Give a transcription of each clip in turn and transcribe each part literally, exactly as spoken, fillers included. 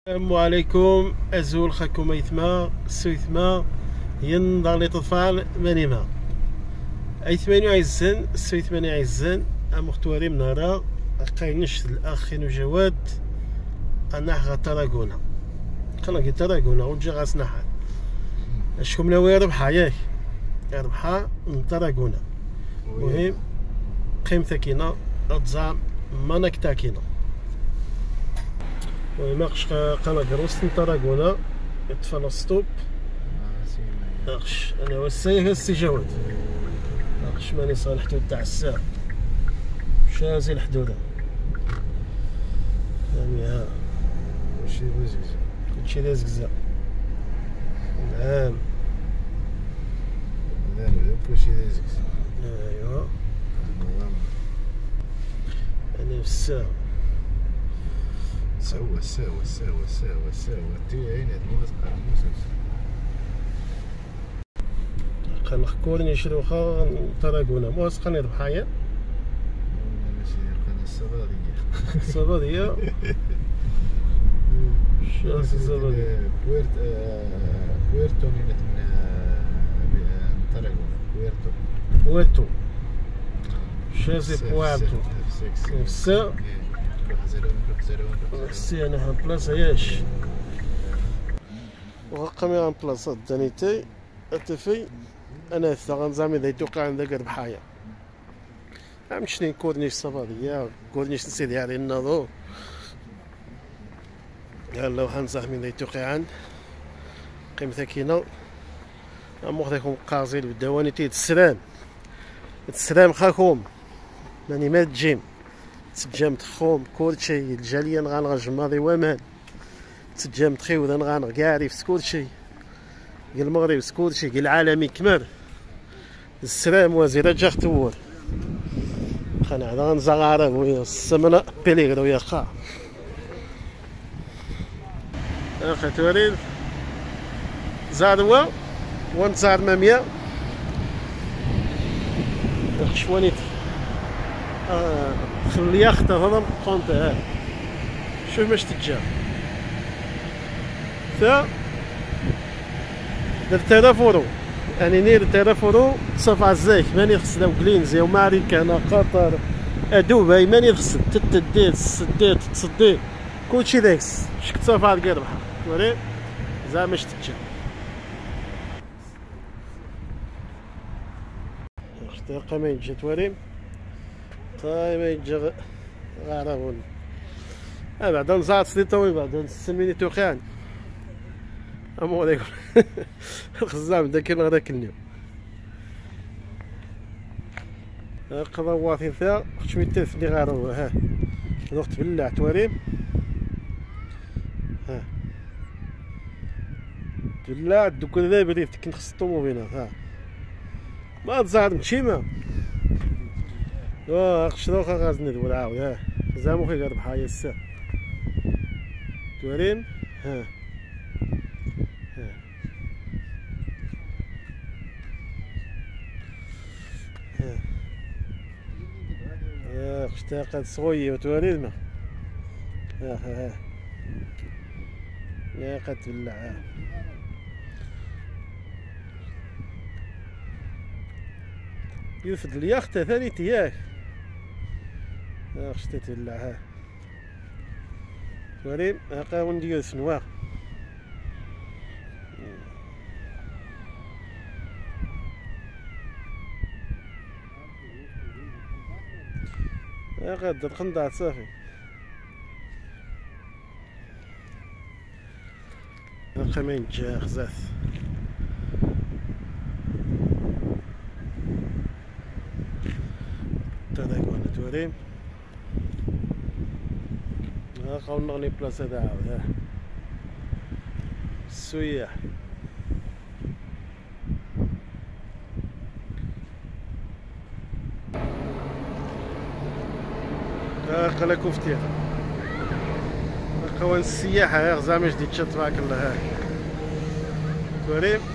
السلام عليكم. أزول خاكم ايثما سويثما ينضغ لي طفال مانيما اي ثمانية عزن سوي ثمانية عزن امختواري منارا قاينش الاخ خينو جواد انا غا تراغونا خلاص تراغونا وجا غاسنا حال اشكم ناوي ربحها ياك ربحها من تراغونا المهم قيمتها كينا اتزام مانك تاكينا وماقش قانا قروس تراغونا يتفانا ستوب ناقش انا وسايه السي جواد ناقش ماني صالح الحدود تاع الساعه شازي الحدود يعني ها كلشي دازكزا كلشي دازكزا نعم لا لا كلشي دازكزا ايوا انا في الساعه سوا سوا سوا سوا سوا تي عين هاد الموسيقى الموسيقى قنخكورني شروخا تراغونا موسقا نربحايا ماشي قناة الصباغية الصباغية شاس الصباغية بويرت بويرتو نينت من تراغونا بويرتو بويرتو شاسي بويرتو الساعة سي انا هان بلاصة ياش وغاقامي غان بلاصة دانيتي اتفي انا ثغان زعما اذا يتوقع عندك ربحايا عم شني كورنيش صباغية كورنيش نسيدي على الناظور يلا وحن زعما اذا يتوقع عند قيمتها كينا مخديكم قازيل بالدواني تيد السلام السلام خاكم ماني ما تجيم تجمت خوم كلشي الجاليه نغانغ جماضي ومان تجمت خيوذا نغانغ كاعري في كلشي قال المغرب كلشي قال العالمي كمر السلام وزير جا ختور خنا هذا نزغارب ويا السمنه بيليغرو يا خا اخي توريد زادوا وانت زاد مامية شوانيت آه خلي اختها هضم قونت ها شوف باش تتجا ثا درت آلاف اورو يعني نير آلاف اورو تصرف على الزيك ماني خص لو كلينزي وماريكانا قطر ادوبي ماني خص تتدير تسدير تصدي كلشي داكس شك تصرف على القربحه وري زعما اش تتجا اختي ما يجي توريم طيب يجي غاربون اه بعد نزعط سدي طوي بعد نسميني توخان امو هذاك الخزام داك هذاك اليوم قضا واثين ثا شويه تلفني غارو ها وقت بلع تواريم ها بلع دوك ذا بريف كنت خص الطوموبيلات ها ما تزعر مشيمه اه شنو غازني دول عاود ها زعما خي قرب حايا السا تواريم ها ها ها يا اشتاقت صغية وتواريم ها ها ها يا قد تبلع يرفد الياخت ثاني تياك اخ شتي تبلع ها توريم هاكا وندير سنوا هاكا در قندعت صافي هاكا ما ينجا خزاف تهداك وانا توريم ها قاول نغني بلاصه هذا عاود ها السياح ها قلا كفتيها قوان السياحة ها غزامي جديد شات تبارك الله ها توريم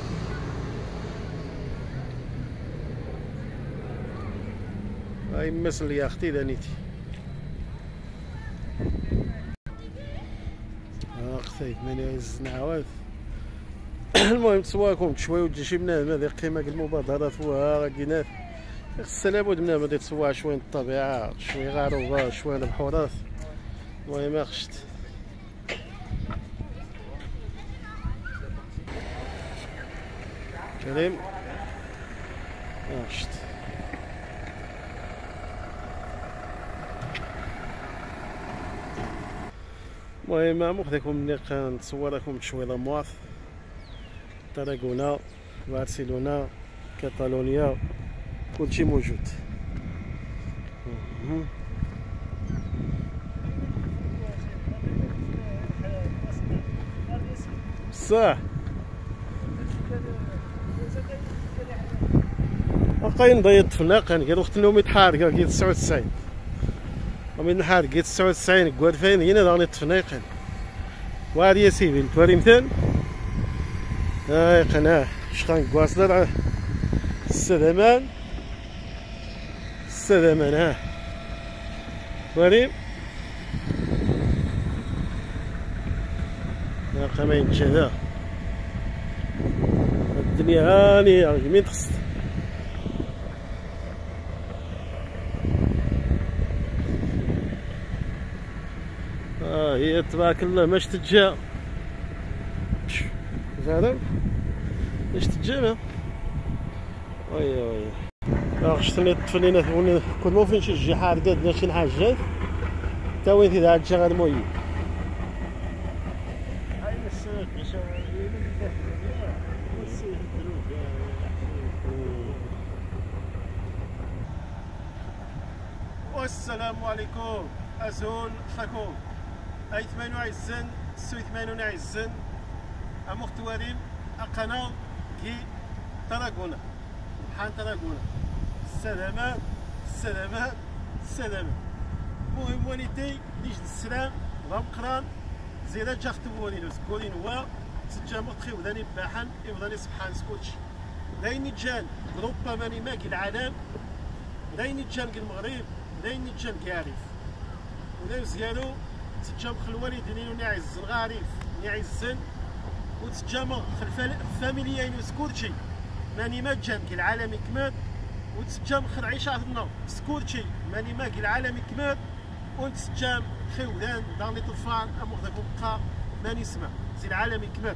هاي مثل يا اختي دانيتي قصيد من يعز نعوات. المهم تصواكم شويه وتجي شي بنادم هذه قيمه المبادرات وها خصها لابد منها بدا تسوى شويه الطبيعه شويه غاروبه شويه البحورات. المهم خشت كريم خشت المهم مخدكم مني كنتصور لكم شويه لامواث تراغونا برشلونه كاتالونيا كلشي موجود. صح باقي نضيع التفناق قال وقت النوم يتحارق قال تسعة وتسعين ومن نحارق قال تسعة وتسعين قال فين هنا داني التفناق وهذه يا سيدي التواري مثال هاي قناه شخان كواصلر السلمان السلمان ها تواري يا قمين كذا الدنيا هانية يمين تخص اه هي تبارك الله ماش تتجا زعما ماش تتجا وي وي اه شتني الطفلينات كل مو فين شي جي حارقه دنا شي حاجات تا وين تي هاد الشغل موي والسلام عليكم أزون خاكم أي ثمانية وعشرين سوي ثمانية وعشرين أموخ تواريم أقنا كي تراغونا حان تراغونا السلامات السلامات السلامات. المهم وليتي ليش السلام غمقران زيدا جاخت بولينوس كولين هو تجامع تخيو ذاني باحان إبضاني سبحان سكوتش دايني جان غروبا ماني ماكي العالم دايني جان المغرب دايني جان كيعرف ودا زيادو تجامع الوالدين نعزن غارف نعزن وتجامع خلف فاميليين وسكورتشي ماني ما جان كي العالم كمال وتجامع خل عيشاتنا سكورتشي ماني ما كي العالم كمال وتجامع خيودان داني طفان امور ذاك بقى ماني سمع زي العالم كمال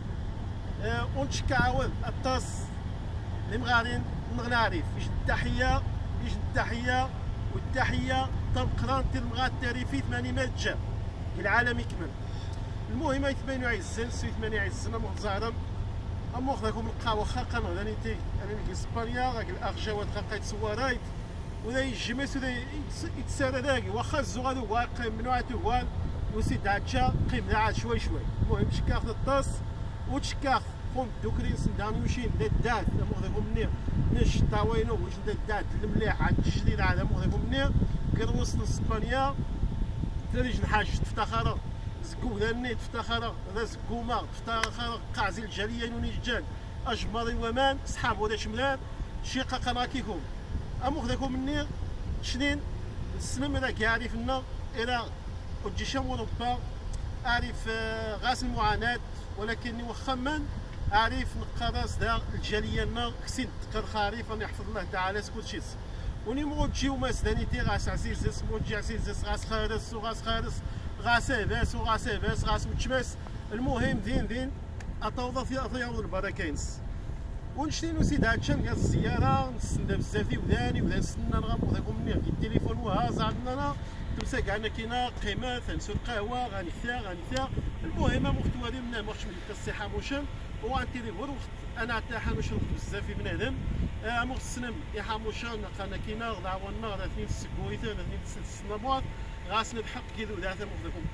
أه ونشكا عاود الطاس اللي مغارين نغنعرف ايش التحيه ايش التحيه والتحيه تنقران تلمغا التاريخي ثمانية مال جاب العالم يكمل. المهم هاي ثمانية وعشرين سوي ثمانية وعشرين امو زعرم امو خذاكم القهوه خاقا انا نيتي انا نجي اسبانيا راك الارجاوات خاقا يتسوارايت وذا يجمس وذا يتسارى داكي واخا الزغال هو قيم من واحد هو وسيد عادشا قيم عاد شوي شوي. المهم تشكاخ الطاس وتشكاخ قوم دوكرين سندان وشين داد امو خذاكم مني نش طاوينو واش داد المليح عاد الجديد عاد امو خذاكم مني كان وصل اسبانيا تريج نحاج تفتخر زكو ذاني تفتخر هذا زكوما تفتخر قاعزي الجاليه ونيجان اجمري ومان صحاب ولا شملان شيقا قناكيكم امو خذاكم مني شنين السمم راك يعرف لنا الى وتجي شام اوروبا اعرف غاس المعاناه ولكني واخا من اعرف نقراص دا الجاليه لنا كسنت كنخارف راني يحفظ الله تعالى كل شيء وني موجي وما سدانيتي غاس عزيز موجي عزيز غاس خارس وغاس خارس غاس باس وغاس باس غاس متشماس. المهم دين دين اطوض في اطياب البراكينس ونشتي نسيد هادشي نلقى الزياره نستنى بزاف في وداني ولا نستنى نغمض لكم مني التليفون وهاز عندنا تمسا كاع كاينه قيمات نسو القهوه غادي ثا غادي ثا. المهم محتوى ديالنا ماش من الصحه موشن هو التليفون وقت انا حتى حاموش بزاف في بنادم امو السنم يا حاموشان قانا كاينه ضعونا غدا اثنين السكويته غدا اثنين السنابات غاس نضحك كيدو ذات مخدكم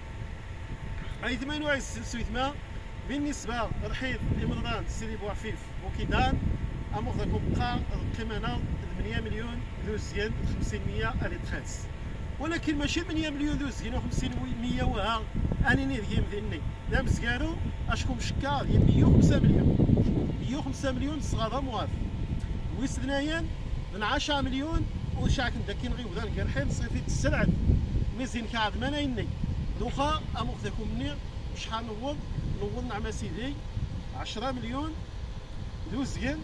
اي ثمانية وعشرين سويتما بالنسبه لرحيض المرضان سيدي بوعفيف وكيدان امو خدكم بقى القيمه ثمانية مليون دوزيان خمسين مية اليتخاس ولكن ماشي ثمانية مليون دوزيان وخمسين مية وها اني نيديم ذني لا مزكارو اشكم شكا ديال مية وخمسة مليون مية وخمسة مليون صغار مواد ويسدنايا من عشرة مليون وشاك داكين غير ودان كرحين صيفي تسرعد مزين كعاد ما نايني دوخا امو خداكم مني شحال نوض نوض نعم اسيدي عشرة مليون دوزيام،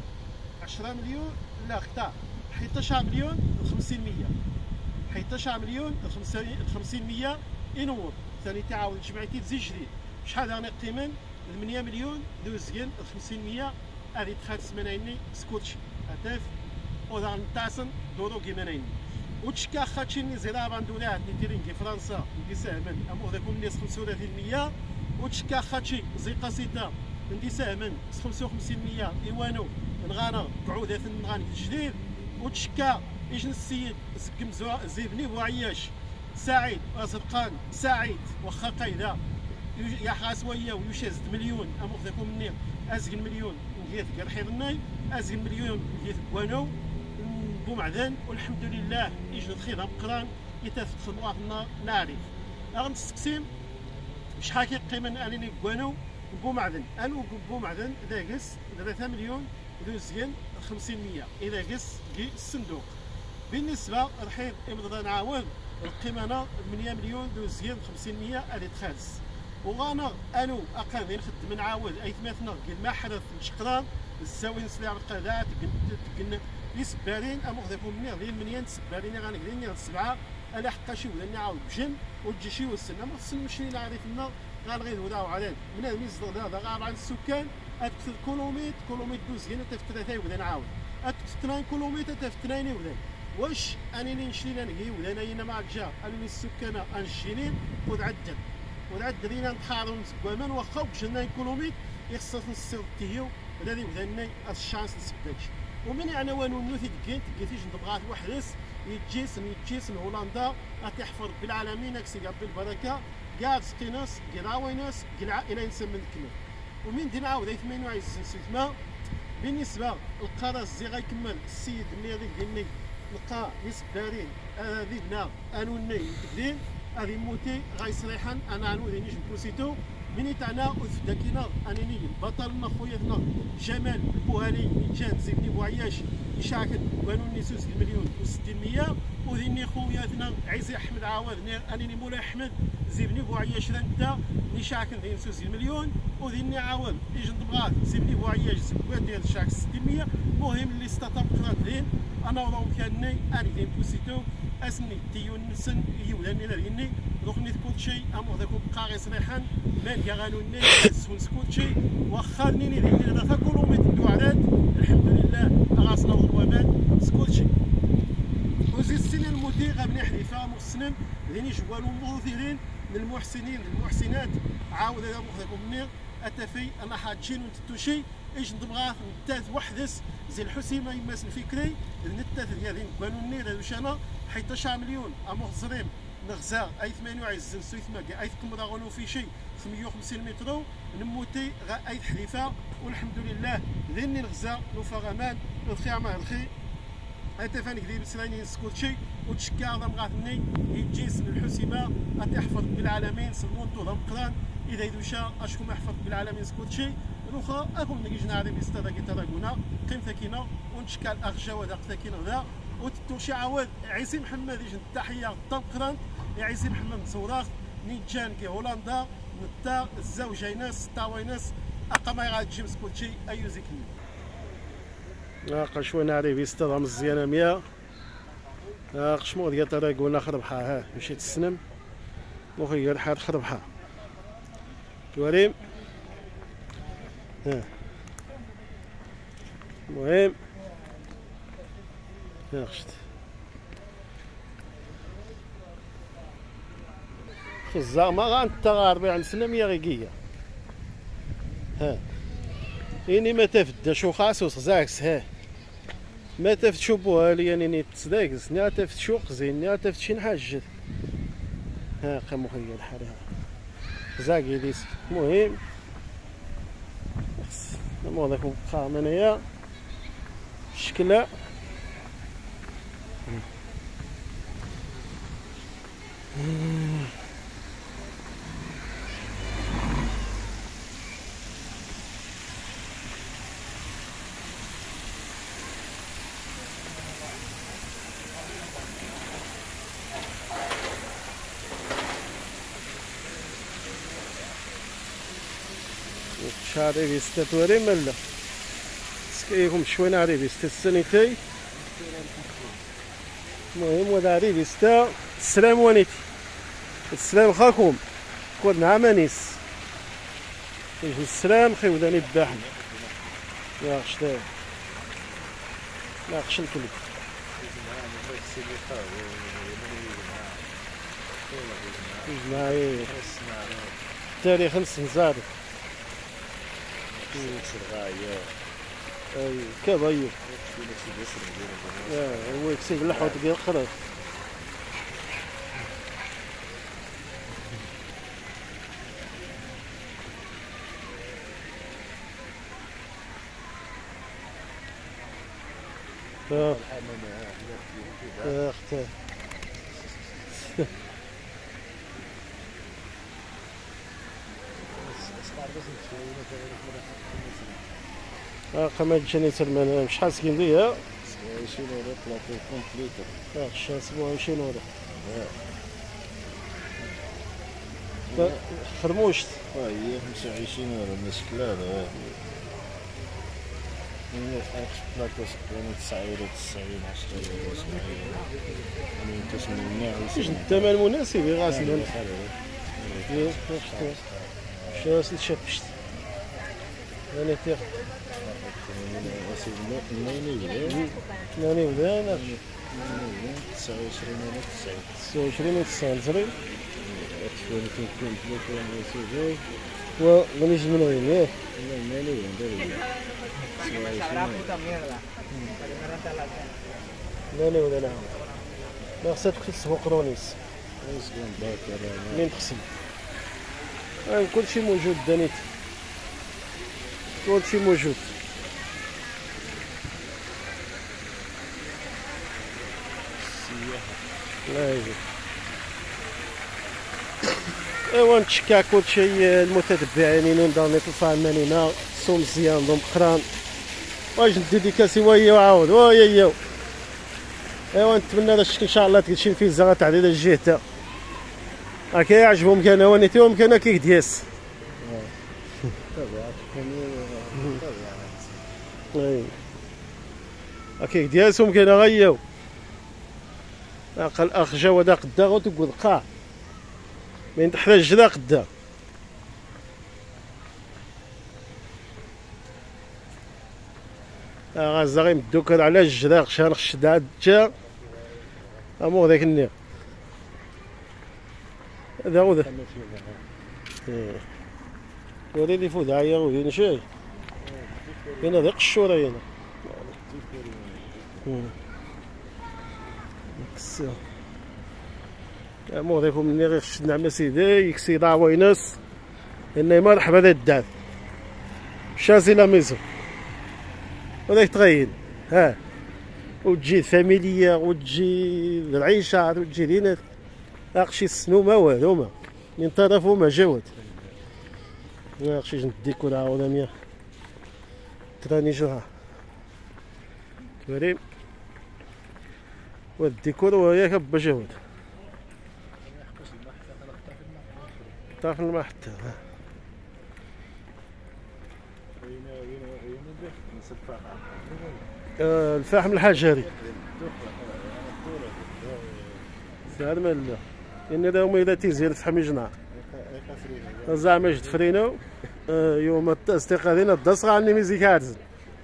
عشرة مليون لا اختار حداش مليون خمسين مية، حداش مليون خمسين مية ينوض ثاني تعاود جمعيتي تزيد جديد. شحال غادي قيمن ثمانية مليون دوزيام خمسين مية هذه دخلت سمانيني سكوتش هدف وذا نتاسن دورو كيمانيني وتشكا خاتشيني زيرا باندولات نتيرينكي فرنسا ندي ساهمن امور داكم الناس خمسة وثلاثين مية وتشكا خاتشي زي قصيده ندي ساهمن خمسة وخمسين مية ايوانو نغانا قعوده نغاني جديد وتشكا ايش السيد زكم زيبني بوعياش سعيد ازرقان سعيد واخا قايده يا حاسويه ويشاز مليون امور داكم مني ازغ مليون نجيت كرحيرناي ازغ مليون نجيت كوانو بومعدن والحمد لله يجي الخير مقران يتفت في مواطننا نعرف اغن تسكسيم شحال كيقيمن انني كوانو بومعدن انو بومعدن داكس ثلاثة مليون دوزيام خمسين مية اذا قس كي الصندوق. بالنسبه الحين يبدا نعاود القيمه ثمانية مليون دوزيام خمسين مية هذه تخالص وغانا انو اقل نخدم نعاود اي ثماثنا كي ما حدث شقران الزاويه نسلع القذات قلنا يسبارين امور ذاكم مني غير منين تسبارين غنقدر السبعه الا حقا شي ولا نعاود بجن وتجي شي والسنه ما خصنا نمشي نعرف لنا غير غير ودا وعلان من هذا المصدر هذا غير عن السكان اكثر كيلومتر كيلومتر دوز هنا تف ثلاثه ولا نعاود اكثر كيلومتر تف اثنين ولا واش انني نشري نلقي ولا انا هنا معك جا انني السكان انشينين ودعدل ودعدل هنا نتحاروا نسكوامان واخا بجنا كيلومتر يخصص نصير تيو ولا ذي وذني الشانس نسبتش ومن يعني وانو نوثي تكين تكيتيش نبغات وحدس يتجيسن يتجيسن هولندا غتحفظ بالعالمين اكسي بالبركه كاع سقيناس كراويناس كاع الى نسمن كمل ومن دي نعاود ثمانية وعشرين سيتما بالنسبه القرار زي غيكمل السيد اللي هذيك ديالني لقى يسبارين هذه بنا انو ني تكدين هذه موتي غيصريحا انا انو دينيش بروسيتو مني تاعنا وفداكينا انني بطلنا خوياتنا جمال البوهاني كان زيدني بوعياش يشاكل بانو نيسوس المليون وستين مية وذيني خوياتنا عزي احمد عوض انني مولاي احمد زيبني بوعياش رندا نشاكل ذي نسوس المليون وذيني عاود يجي نبغات زيبني بوعياش زكوات ديال شاك ستين مية المهم اللي استطاب قرات ذين انا وضعو كاني اني ذين بوسيتو اسني تيون نسن يولاني لاني دوكني كل شيء امو ذاك بقى صريحا مال يغانوني سون سكوت شيء واخرني لي ذا كيلومتر دوعرات الحمد لله غاصنا ومان سكوت شيء وزي السنين المدير غابني حليفه مسلم لاني جوالو مثيرين للمحسنين للمحسنات عاود هذا مخدكم منير اتفي انا حاجين ونتوشي ايش نبغى نتاث وحدس زي الحسيمه يماس الفكري نتاث ديالي كانوا نير هذا انا حداش مليون امور زريم نغزا اي ثمانية وعشرين سويثما اي كمرا غنو في شيء ثمانية وخمسين متر نموتي غا اي حليفه والحمد لله ذني نغزا نوفا غمان الخير مع الخير اتفاني كذي بسراني سكوتشي وتشكا ضم غاثني يجيس الحسيمه اتحفظ بالعالمين سلمونتو ضم قران اذا يدوشا اشكم احفظ بالعالمين سكوتشي الاخرى اكون نجي نعرف استاذ كيتراكونا قيم ثكينه ونشكال اخجا وذا ثكينه ذا وتتوشي عاود عيسي محمد يجي التحيه ضم قران عيسي محمد صوراخ نيجان كي هولندا نتا الزوجه ناس تاويناس اقام غادي تجي سكوتشي ايو زيكني قشوي نعرف استاذ مزيانه مية قشمو ديال تراكونا خربحه ها مشيت السنم وخي الحال خربحه كريم ها المهم ها خشت خزا ما غنتغاربي عن سنميه غيكيه ها إني ما تفد شو خاصوص زاكس ها ما تفد شو بوها لي يعني تسداكس نيا تفد شو قزين نيا تفد شي نحاجد ها قامو هي الحال ها زاكي ليس المهم نمو داك قام انايا شكلها شهر ريفيستا توري ملا سكيكم شوينا ريفيستا السنتي. المهم ودا ريفيستا السلام وانيتي السلام خاكم كون نعمانيس يجي السلام خي وداني بباحنا يا خشتا لا خشن كلي معايا تاريخ نسنزار اي كاب ايو هو يكسب اللحوة ديال القرار. اخ اخ اه قمت جاني ترمان شحال سكين ديها عشرين ورا ثلاثة كومبليتر اه شحال سبعة وعشرين ورا خرموشت اه هي خمسة وعشرين ورا مسكلة هذا ثلاثة وسبعين تسعة ورا تسعين عشرة ورا سبعين ثمانية وثمانين واش الثمن مناسب يا غاسل شاس شفشت انا تيق ثمانية وذان تسعة وعشرين ولا تسعين تسعة وعشرين و تسعين زري أطفال كنكون ثلاثة وعشرين و غنيش من وين ياك لا مالي ندير لا لا ولا نعم ما خصها تدخل السوق رونيس منين تخصم آه كلشي موجود دانيت كلشي موجود لا يجي ايوا نتشكى كلشي المتتبعين انترنت الفاهمين سو مزيان دوم قران واش نديديكاسي وهي وعاود وهي هي ايوا نتمنى هذا الشكل ان شاء الله تكون شي فيزا تعديل الجهه هاكا يعجبهم كان وانيتهم كان كيك دياس اي هاكيك دياسهم كان غياو اقل اخ جا ودا قدا وتقول قاع من تحت الجدا قدا غازا غيمدوك على الجدا خشان خشدا جا امو ذاك النير هذا هو ذا ولي اللي فوت عيا وين شاي هنا ذاك الشورى هنا امو ذاكم مني غير شدنا مع سيدي يكسي دعوينس اني مرحبا ذا الدعم شازي لا ميزو وذاك تغير ها وتجي فاميليا وتجي العيشه وتجي لينا اقشي السنومه وهذوما من طرفهما جاود اقشي نديكور عاود مية تراني جوها كريم والديكور وياك بجاود طاف الماء حتى آه الفحم الحجري سعر مالا إن داوما إذا تيزير فحم يجنع زعما جد فرينو آه يوم استيقاظين الدصغ عني ميزيك عارزن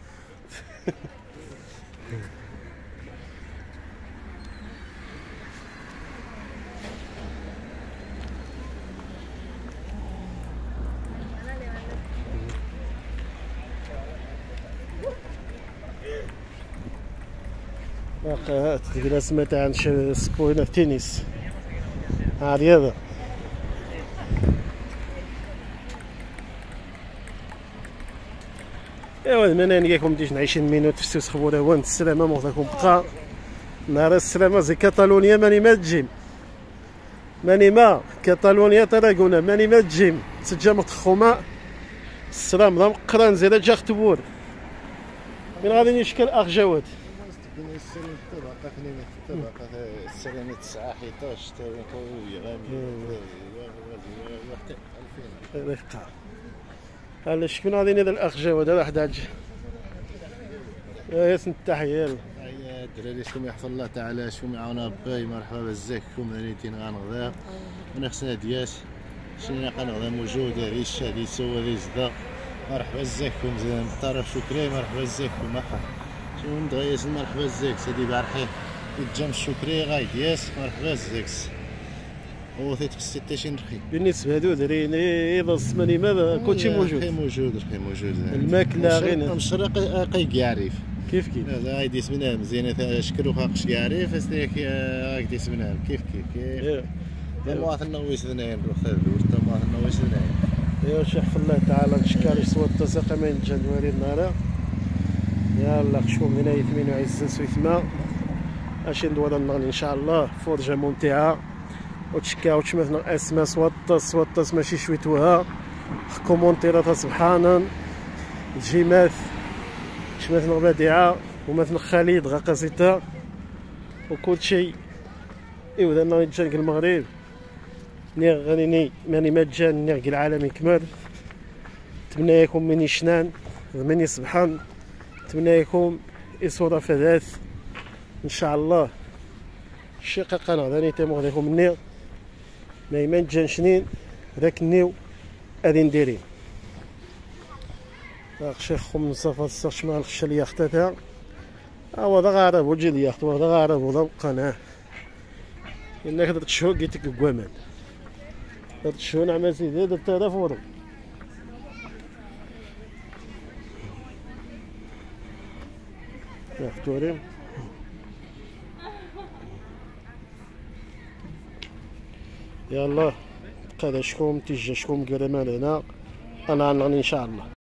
باقي تقدر سمعت عن سبوينة تنس ها رياضة ايوا المنان ياكم ديش عشرين مينوت في سوس خبورة وانت السلامة موضعكم بقى نهار السلامة زي كاتالونيا ماني ما تجيم ماني ما كاتالونيا تراكونا ماني ما تجيم تسجى متخوما السلام ضم قران زيادة جا ختبور من غادي نشكل اخ جواد السنة تسعة حيطاش تاوي قوية غامية رفقة هلا شكون غادي هذا الاخ جواد هذا حدا يا سن التحيه. يا الدراري شكون يحفظ الله تعالى شكون يعاون باي مرحبا بزاكم رانيتين غنغدا من خصنا دياس شنو غنغدا موجود هذه الشا هذه سوا هذه زدا مرحبا بزاكم زين طرف شكري مرحبا بزاكم اخا شنو ندغيس مرحبا بزاك سيدي بارحي الجام الشكري غاي دياس مرحبا بزاكس هو تيتخص حتى شي نرخي بالنسبه هادو درين اذا السماني ماذا كلشي موجود رخي موجود رخي موجود الماكله غير مشرق قي يعرف كيف كيف لا هاي ديس منام مزيانه شكرو خاقش يعرف استيك هاك ديس منام كيف كيف كيف المواطن نويس ذنين روح ورتا المواطن نويس ذنين يا شيخ الله تعالى نشكر سوى التساقى من جنواري النهار يلا خشوم هنا يثمين وعزز ويثما اش ندور النغل ان شاء الله فرجه ممتعه وتشكا وتشمثنا اسماء سوطس سوطس ماشي شويتوها كومونتيرات سبحانا جيمات شمثنا بديعه ومثل خالد غاقاسيتا وكل شيء ايوا دانا نتجانك المغرب نيغ غنيني ماني مجان نيغ العالمي كمال نتمنى لكم من يشنان من يصبحان نتمنى لكم إصورة فذاث ان شاء الله الشقاقه غادي تيمو لكم النيغ ما يمان جان شنين ذاك النيو غادي نديرين شيخ خم صفا السرش مع الخشة اللي يختتها هو ذا غارب وجه اللي يخت وذا غارب وذا قناه انك درت شهور قلت لك كوامان درت شهور نعمل سيدي درت آلاف ورو يختوري يلا قاد شكون تيجي شكون كرمان هنا انا عنغني ان شاء الله.